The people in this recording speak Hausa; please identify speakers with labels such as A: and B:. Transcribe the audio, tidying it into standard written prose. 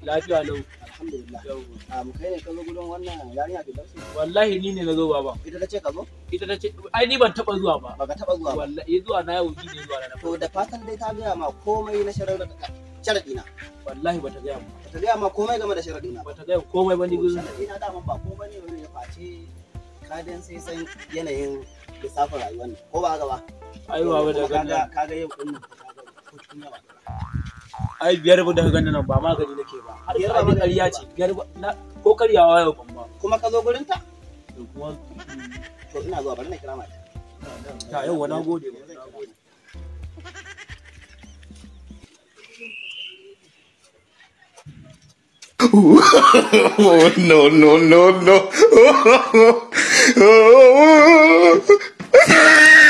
A: Lafiya lau.
B: Alhamdulillah. Mu kai ne ka zo gudun wannan yarinya da darsu.
A: Wallahi ni ne na zo baba.
B: Ita ta ce ka zo?
A: Ita ta ce ai ni ban taba zuwa ba.
B: Baka taba zuwa ba.
A: Wallahi zuwa na yau ne zuwa na.
B: To da fatan dai ta gaya ma komai na sharadi na.
A: Wallahi bata gaya mu.
B: Bata gaya ma komai game da sharadi na.
A: Bata gaya komai ba ni gurin.
B: Sharadi na dama ba ko bane wani ya face ka dan sai san yanayin lissafin rayuwar ne. Ko ba haka ba?
A: Ai baba da
B: kaga yau din nan kaga ko cikin yawa.
A: Ai biyar ba daga ganin nan ba magani nake ba. Har biyar ba ƙarya ce. Biyar na ko karyawa yau ban ba.
B: Kuma ka zo gurin ta?
A: To kuma
B: to ina zuwa bari na kira mata.
A: Ta yau na gode ba.
C: Oh, no, no, no, no.